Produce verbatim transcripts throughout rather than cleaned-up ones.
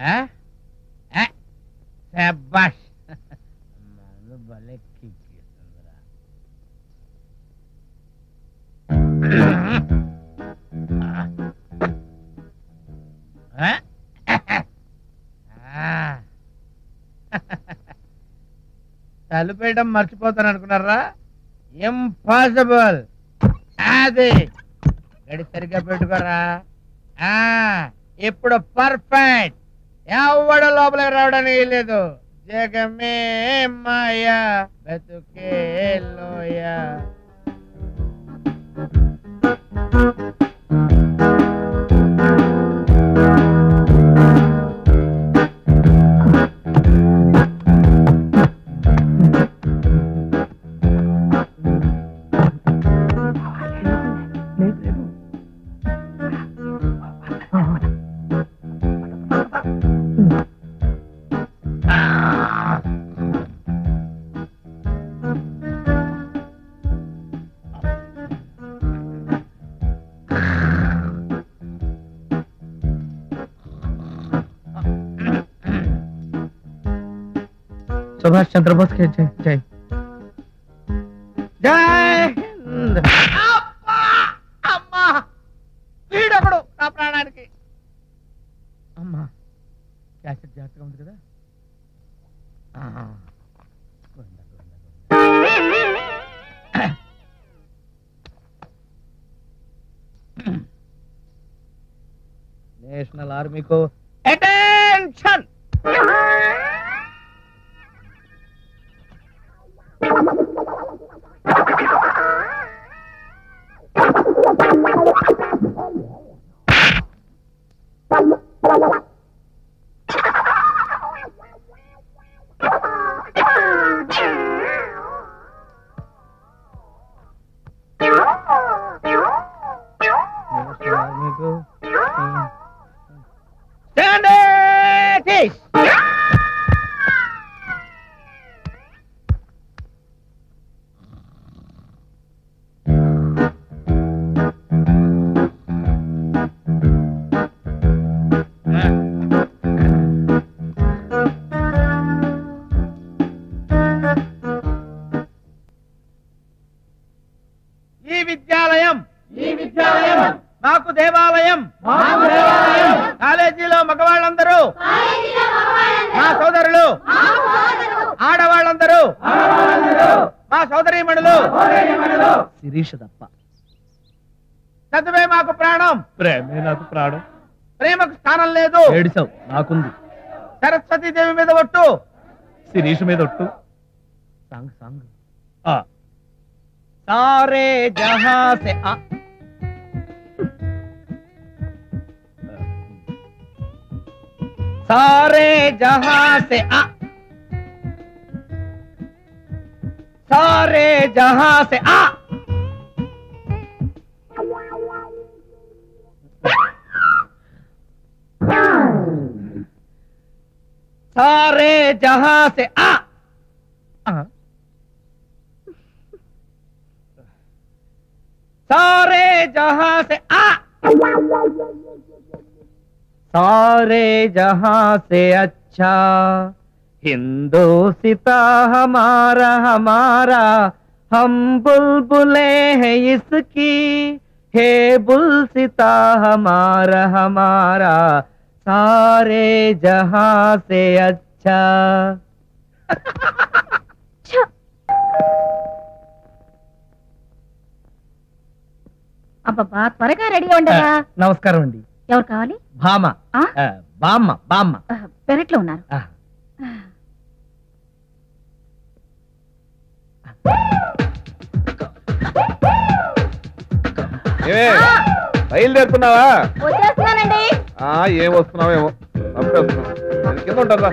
శభాష్ మందు భలే కిక్కిస్తుందిరా. తలుపేయడం మర్చిపోతాను అనుకున్నారా? ఇంపాసిబుల్. అది గడి సరిగ్గా పెట్టుకోరా. ఇప్పుడు పర్ఫెక్ట్. ఎవడ లోపలికి రావడానికి లేదు. జగమే మాయా బతుకే లోయా. सुभाष चंद्र बोस के जय जय जय हिंद. अम्मा వీడొకడు నా ప్రాణానికి. అమ్మా క్యాసెట్ జాగ్రత్తగా ఉంది కదా. నేషనల్ ఆర్మీకు అటెన్షన్. నాకు దేవాలయం. కాలేజీలో మగవాళ్ళందరూ మా సోదరులు, ఆడవాళ్ళందరూ మా సోదరీమణులు. శిరీష తప్ప. చదువే మాకు ప్రాణం. ప్రేమే నాకు ప్రాణం. ప్రేమకు స్థానం లేదు. ఏడిసావు, నాకుంది. సరస్వతీదేవి మీద ఒట్టు, శిరీష మీద ఒట్టు. Song song. సారే జహా సే ఆ सारे जहां से आ सारे जहां से आ सारे जहां से आ सारे जहां से आ सारे जहां से अच्छा हिंदोसिता हमारा हमारा हम बुलबुले हैं इसकी हे बुलसिता हमारा हमारा सारे जहां से अच्छा. అబ్బబ్బా త్వరగా రెడీ ఉండగా. నమస్కారం అండి. ఎవరు కావాలి? భామ. బామ్మ బామ్మ పెరట్లో ఉన్నారు. బయలుదేరుతున్నావా? వచ్చేస్తున్నానండి. ఏం వస్తున్నావేమో కింద ఉంటారా?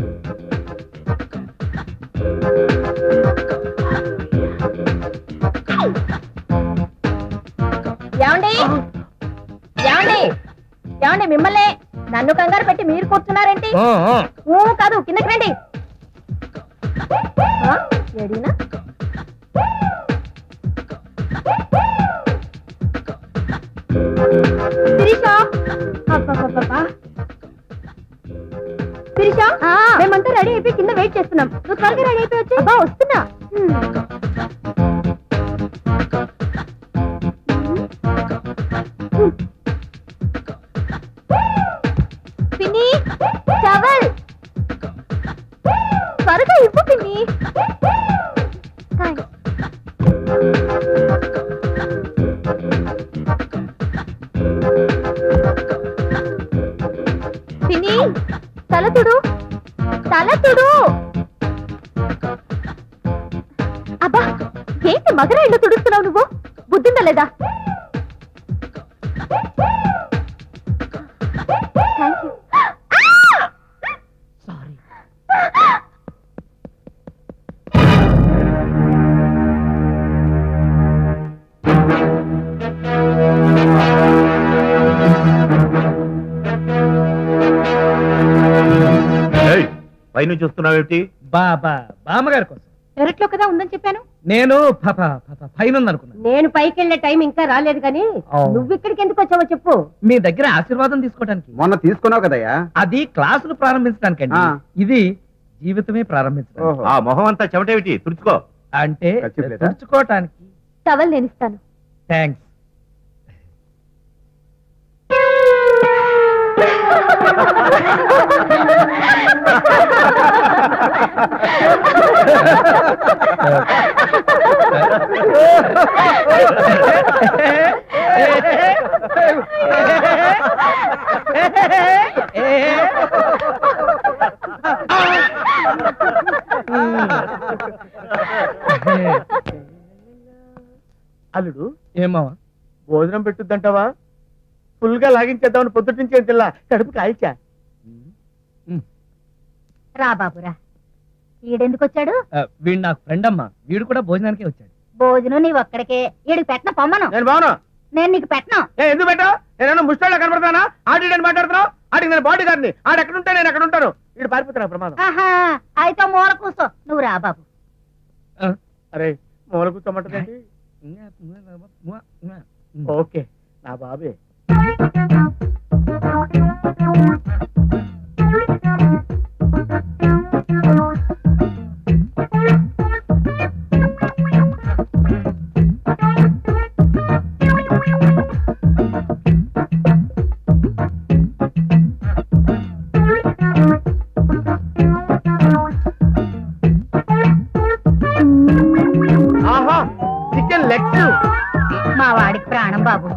ఏమండి ఏమండి ఏమండి మిమ్మల్ని నన్ను కంగారు పెట్టి మీరు కూర్చున్నారేంటి? కాదు, కిందకి రండి. ఏడీనా శిరీష? అబ్బబ్బబ్బా మేమంతా రెడీ అయిపోయి కింద వెయిట్ చేస్తున్నాం. నువ్వు త్వరగా రెడీ అయిపోయి వచ్చి. అబ్బా వస్తున్నా. పిన్ని టవల్ త్వరగా ఇవ్వు పిన్ని. పిన్ని తల తుడు తల తుడు. అబ్బా ఏంటి మగర ఇల్లు తుడుస్తున్నావు నువ్వు? బుద్ధిందా లేదా? Thank you. సారీ. పైన చూస్తున్నావేంటి? బాబా బామ్మగారి కోసం. పెరట్లో కదా ఉందని చెప్పాను. నేను పైన ఉందనుకున్నాను. నేను పైకి వెళ్ళే టైం ఇంకా రాలేదు కానీ నువ్వు ఇక్కడికి ఎందుకు వచ్చావో చెప్పు. మీ దగ్గర ఆశీర్వాదం తీసుకోవడానికి. మొన్న తీసుకున్నావు కదయ్యా. అది క్లాసులు ప్రారంభించడానికండి. ఇది జీవితమే ప్రారంభించడానికి. ఆ మొహం అంతా చెమటేమిటి? తుడుచుకో. అంటే తుడుచుకోవటానికి. టవల్ నేను ఇస్తాను. థ్యాంక్స్. అల్లుడు ఏమా భోజనం పెట్టుద్దంటావా? ఫుల్ గా లాగించేద్దామని పొద్దుటి నుంచి తెల్లా కడుపు కాల్చా. రా బాబురా. ఈడెందుకు వచ్చాడు? వీడు నాకు ఫ్రెండ్ అమ్మా. వీడు కూడా భోజనానికే వచ్చాడు. భోజనం నీవు ఒక్కడికే. ఈడికి పెట్టన పొమ్మను. నేను బాను. నేను నీకు పెట్టను. ఎందుకు పెట్టావు? నేను ముష్టాళ్ళ కనబడతానా? ఆడి మాట్లాడుతున్నావు. ఆడికి నేను బాడీ గారిని. ఆడు ఎక్కడ ఉంటే నేను ఎక్కడ ఉంటాను. వీడు పారిపోతున్నా ప్రమాదం. ఆహా అయితే మూల కూర్చో. నువ్వు రా బాబు. అరే మూల కూర్చోమంటదేంటి? ఓకే నా బాబే. ఆహా చికెన్ లెగ్స్. మా వాడికి ప్రాణం బాబు.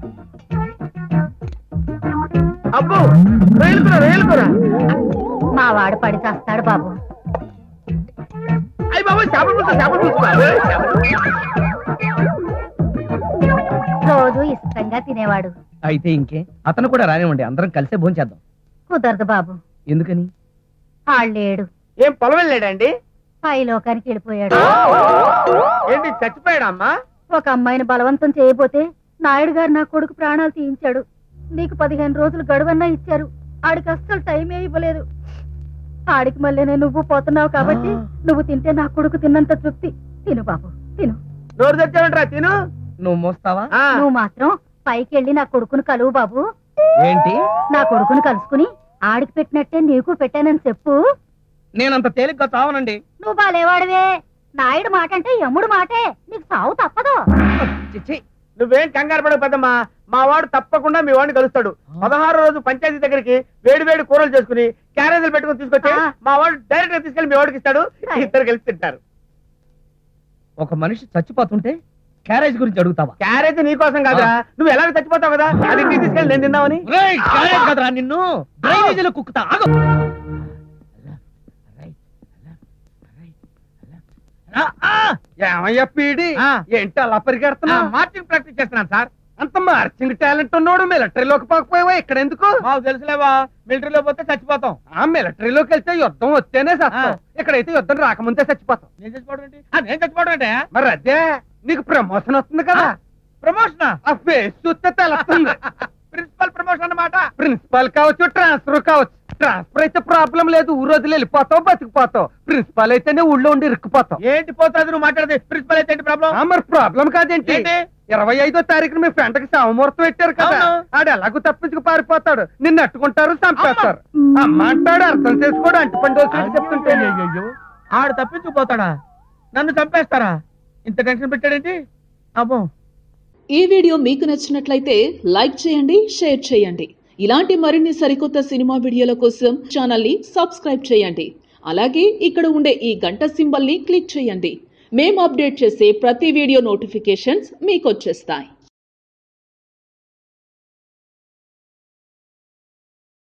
అబ్బో రైలుకురా రైలుకురా. మా వాడు పడి చేస్తాడు బాబు. అయ్యి బాబు చేపలు పులుసు చేపలు పులుసు. రోజు ఇష్టంగా తినేవాడు. అయితే ఇంకే అతను కూడా రానివ్వండి. అందరం కలిసే భోంచేద్దాం. కుదరదు బాబు. ఎందుకని? ఆళ్ళేడు. ఏం పొలం వెళ్ళాడండి? పై లోకానికి వెళ్ళిపోయాడు. ఏంటి చచ్చిపోయాడా అమ్మా? ఒక అమ్మాయిని బలవంతం చేయబోతే నాయుడు గారు నా కొడుకు ప్రాణాలు తీయించాడు. నీకు పదిహేను రోజులు గడువన్నా ఇచ్చారు. ఆడికి అస్సలు టైమే ఇవ్వలేదు. ఆడికి మళ్ళీ నువ్వు పోతున్నావు కాబట్టి నువ్వు తింటే నా కొడుకు తిన్నంత తృప్తి. తిను బాబు తిను. నోరు తెచ్చావంటరా తిను. నువ్వు మోస్తావా? నువ్వు మాత్రం పైకి వెళ్ళి నా కొడుకును కలువు బాబు. ఏంటి? నా కొడుకును కలుసుకుని ఆడికి పెట్టినట్టే నీకు పెట్టానని చెప్పు. నేనంత తేలిగ్గా చావనండి. నువ్వు బాలేవాడివే. నాయుడు మాట అంటే యముడు మాటే. నీకు సావు తప్పదు. నువ్వేం కంగారు పడకు పెద్దమ్మా. మా వాడు తప్పకుండా మీ వాడిని కలుస్తాడు. పదహారు రోజు పంచాయతీ దగ్గరికి వేడి వేడి కూరలు చేసుకుని క్యారేజీలు పెట్టుకుని తీసుకొచ్చి మా వాడు డైరెక్ట్ గా తీసుకెళ్లి మీ వాడికి ఇస్తాడు. ఇద్దరు కలిసి తింటారు. ఒక మనిషి చచ్చిపోతుంటే క్యారేజ్ గురించి అడుగుతావా? క్యారేజ్ నీకోసం కాదురా. నువ్వు ఎలా చచ్చిపోతావు కదా. అది ఇంటికి తీసుకెళ్ళి నేను తిన్నావని. కదరా నిన్ను డ్రైనేజీలో కుక్కుతా. ఏమయ్యా పీడి ఏంటి అలా పరిగెడుతున్నా? మార్చింగ్ ప్రాక్టీస్ చేస్తున్నాను సార్. అంత మార్చింగ్ టాలెంట్ ఉన్నాడు. మిలిటరీలోకి పోకపోయావా? ఇక్కడ ఎందుకు? మాకు తెలుసులేవా, మిలిటరీలో పోతే చచ్చిపోతాం. ఆ మిలిటరీలోకి వెళ్తే యుద్ధం వస్తేనే చస్తాం. ఇక్కడైతే యుద్ధం రాకముందే చచ్చిపోతాం. నేను చచ్చిపోవడం ఏంటి? నేను చచ్చిపోవడం అంటే మరి అదే నీకు ప్రమోషన్ వస్తుంది కదా. ప్రమోషన్ ఆ ఫేస్ చూస్తే తెలుస్తుంది. ప్రిన్సిపల్ ప్రమోషన్ అన్నమాట. ప్రిన్సిపల్ కావచ్చు, ట్రాన్స్ఫర్ కావచ్చు. ట్రాన్స్ఫర్ అయితే ప్రాబ్లం లేదు. ఊరు వదిలి వెళ్ళిపోతావు, బతికిపోతావు. ప్రిన్సిపల్ అయితేనే ఊళ్ళో ఉండి ఇరుక్కుపోతావు. ఏంటి పోతుంది నువ్వు మాట్లాడేది? ప్రిన్సిపల్ అయితే ఏంటి ప్రాబ్లం? మరి ప్రాబ్లం కాదేంటి? ఇరవై ఐదో తారీఖున మీ ఫ్రెండ్ కి శవముహూర్తం పెట్టారు కదా, అవును. ఆడు ఎలాగో తప్పించుకు పారిపోతాడు, నిన్ను అట్టుకుంటారు, చంపేస్తారు. అమ్మ అంటాడు అర్థం చేసుకోడు, అంటు పండు చెప్తుంటే. అయ్యయ్యో, ఆడు తప్పించుకుపోతాడా, నన్ను చంపేస్తారా? ఇంత టెన్షన్ పెట్టాడేంటి? అబ్బో. ఈ వీడియో మీకు నచ్చినట్లయితే లైక్ చేయండి, షేర్ చేయండి. ఇలాంటి మరిన్ని సరికొత్త సినిమా వీడియోల కోసం ఛానల్ ని సబ్స్క్రైబ్ చేయండి. అలాగే ఇక్కడ ఉండే ఈ గంట సింబల్ ని క్లిక్ చేయండి. మేము అప్డేట్ చేసే ప్రతి వీడియో నోటిఫికేషన్స్ మీకు వచ్చేస్తాయి.